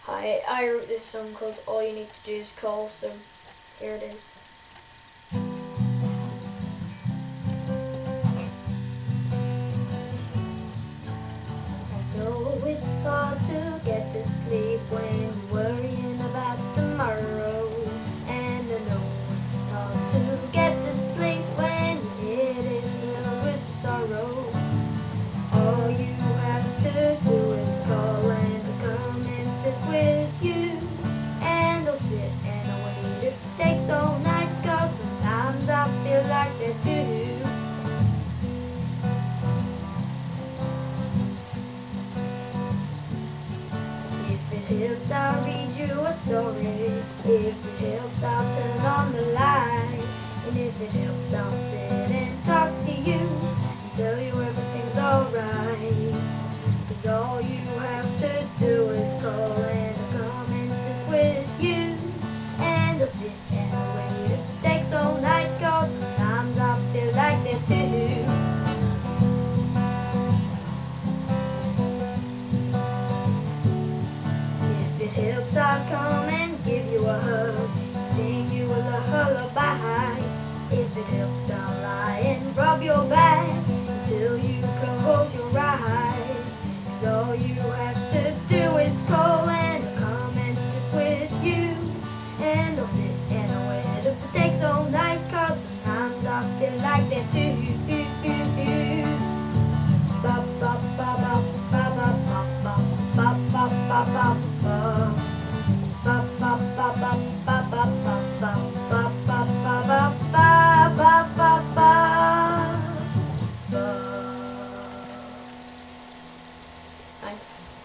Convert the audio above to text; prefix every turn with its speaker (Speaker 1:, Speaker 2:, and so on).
Speaker 1: I wrote this song called All You Need to Do Is Call, so here it is. I know it's hard to get to sleep when you're worrying about tomorrow, and I know it's hard to get to sleep when your head is filled with sorrow. All you have to do is call and I'll come and sit with you, and I'll sit and I'll wait if it takes all night, 'cause sometimes I feel like that too. If it helps, I'll read you a story. If it helps, I'll turn on the light. And if it helps, I'll sit and talk to you and tell you everything's alright. 'Cause all you have to do is call and I'll come and sit with you, and I'll sit and I'll wait if it takes all night, 'cause sometimes I feel like that too. If it helps, I'll come and give you a hug, sing you a lullaby. If it helps, I'll lie and rub your back until you close your eyes. 'Cause all you have to do is call and I'll come and sit with you, and I'll sit and I'll wait if it takes all night, 'cause sometimes I feel like that too. Ba ba ba ba ba ba ba ba ba ba ba ba ba. Ba ba ba ba ba ba ba ba ba ba ba ba ba ba. Thanks.